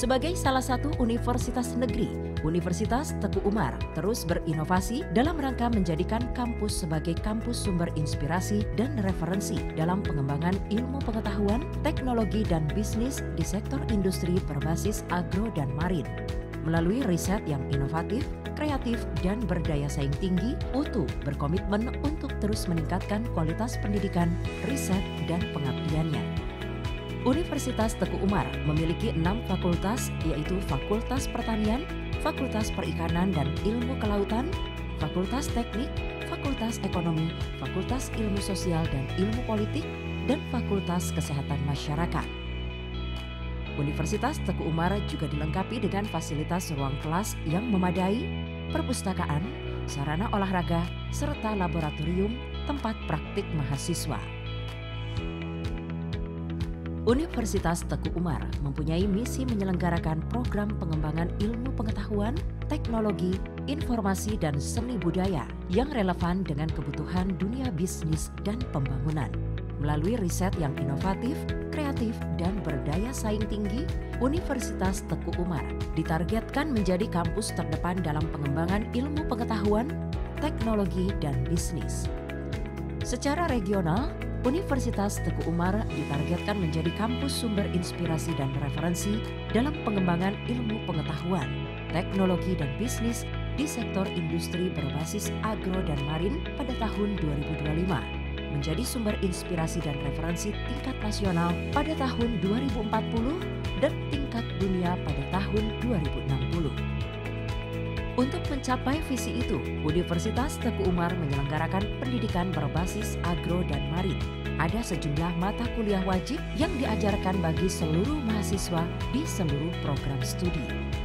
Sebagai salah satu universitas negeri, Universitas Teguh Umar terus berinovasi dalam rangka menjadikan kampus sebagai kampus sumber inspirasi dan referensi dalam pengembangan ilmu pengetahuan, teknologi, dan bisnis di sektor industri berbasis agro dan marin. Melalui riset yang inovatif, kreatif, dan berdaya saing tinggi, UTU berkomitmen untuk terus meningkatkan kualitas pendidikan, riset, dan pengabdiannya. Universitas Teguh Umar memiliki 6 fakultas, yaitu Fakultas Pertanian, Fakultas Perikanan dan Ilmu Kelautan, Fakultas Teknik, Fakultas Ekonomi, Fakultas Ilmu Sosial dan Ilmu Politik, dan Fakultas Kesehatan Masyarakat. Universitas Teguh Umar juga dilengkapi dengan fasilitas ruang kelas yang memadai, perpustakaan, sarana olahraga, serta laboratorium tempat praktik mahasiswa. Universitas Teguh Umar mempunyai misi menyelenggarakan program pengembangan ilmu pengetahuan, teknologi, informasi, dan seni budaya yang relevan dengan kebutuhan dunia bisnis dan pembangunan. Melalui riset yang inovatif, kreatif, dan berdaya saing tinggi, Universitas Teguh Umar ditargetkan menjadi kampus terdepan dalam pengembangan ilmu pengetahuan, teknologi, dan bisnis. Secara regional, Universitas Teguh Umar ditargetkan menjadi kampus sumber inspirasi dan referensi dalam pengembangan ilmu pengetahuan, teknologi, dan bisnis di sektor industri berbasis agro dan marin pada tahun 2025, menjadi sumber inspirasi dan referensi tingkat nasional pada tahun 2040 dan tingkat dunia pada tahun 2060. Untuk mencapai visi itu, Universitas Teguh Umar menyelenggarakan pendidikan berbasis agro dan marin. Ada sejumlah mata kuliah wajib yang diajarkan bagi seluruh mahasiswa di seluruh program studi.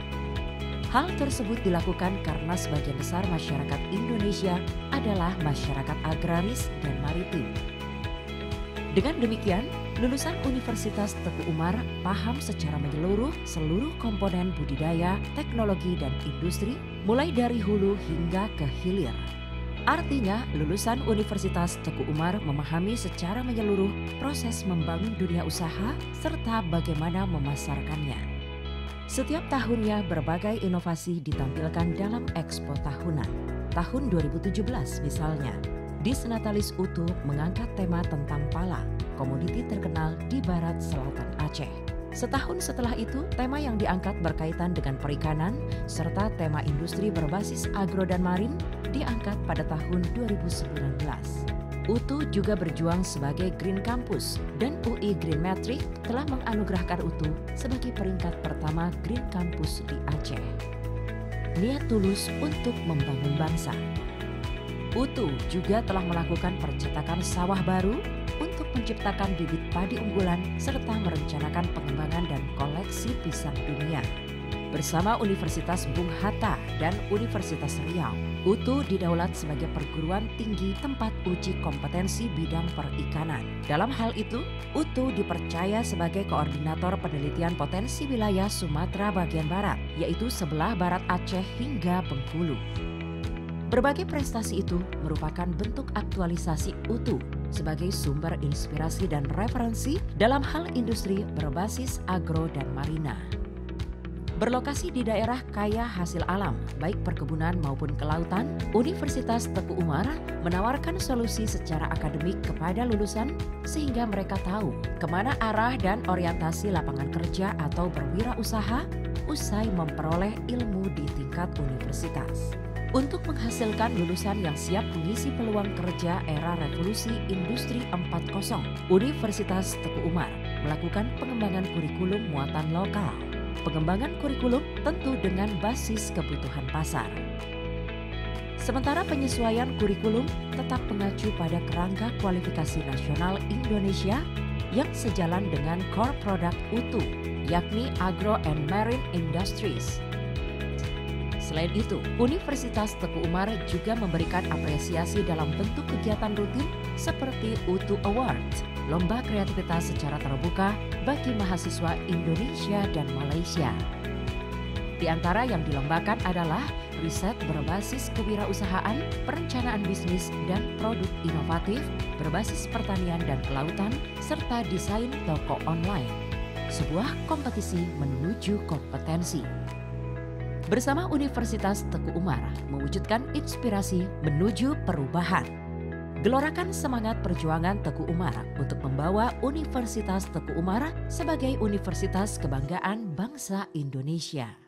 Hal tersebut dilakukan karena sebagian besar masyarakat Indonesia adalah masyarakat agraris dan maritim. Dengan demikian, lulusan Universitas Teguh Umar paham secara menyeluruh seluruh komponen budidaya, teknologi, dan industri, mulai dari hulu hingga ke hilir. Artinya, lulusan Universitas Teguh Umar memahami secara menyeluruh proses membangun dunia usaha serta bagaimana memasarkannya. Setiap tahunnya berbagai inovasi ditampilkan dalam Expo tahunan. Tahun 2017 misalnya, Disnatalis UTU mengangkat tema tentang pala, komoditi terkenal di barat selatan Aceh. Setahun setelah itu, tema yang diangkat berkaitan dengan perikanan serta tema industri berbasis agro dan marin diangkat pada tahun 2019. UTU juga berjuang sebagai Green Campus dan UI Green Metric telah menganugerahkan UTU sebagai peringkat pertama Green Campus di Aceh. Niat tulus untuk membangun bangsa. UTU juga telah melakukan percetakan sawah baru untuk menciptakan bibit padi unggulan serta merencanakan pengembangan dan koleksi pisang dunia. Bersama Universitas Bung Hatta dan Universitas Riau, UTU didaulat sebagai perguruan tinggi tempat uji kompetensi bidang perikanan. Dalam hal itu, UTU dipercaya sebagai koordinator penelitian potensi wilayah Sumatera bagian barat, yaitu sebelah barat Aceh hingga Bengkulu. Berbagai prestasi itu merupakan bentuk aktualisasi UTU sebagai sumber inspirasi dan referensi dalam hal industri berbasis agro dan marina. Berlokasi di daerah kaya hasil alam, baik perkebunan maupun kelautan, Universitas Teguh Umar menawarkan solusi secara akademik kepada lulusan sehingga mereka tahu kemana arah dan orientasi lapangan kerja atau berwirausaha usai memperoleh ilmu di tingkat universitas. Untuk menghasilkan lulusan yang siap mengisi peluang kerja era revolusi industri 4.0, Universitas Teguh Umar melakukan pengembangan kurikulum muatan lokal. Pengembangan kurikulum tentu dengan basis kebutuhan pasar. Sementara penyesuaian kurikulum tetap mengacu pada kerangka kualifikasi nasional Indonesia yang sejalan dengan core product UTU, yakni Agro and Marine Industries. Selain itu, Universitas Teguh Umar juga memberikan apresiasi dalam bentuk kegiatan rutin seperti UTU Awards, lomba kreativitas secara terbuka bagi mahasiswa Indonesia dan Malaysia. Di antara yang dilombakan adalah riset berbasis kewirausahaan, perencanaan bisnis dan produk inovatif berbasis pertanian dan kelautan, serta desain toko online. sebuah kompetisi menuju kompetensi. Bersama Universitas Teguh Umar mewujudkan inspirasi menuju perubahan. Gelorakan semangat perjuangan Teguh Umar untuk membawa Universitas Teguh Umar sebagai universitas kebanggaan bangsa Indonesia.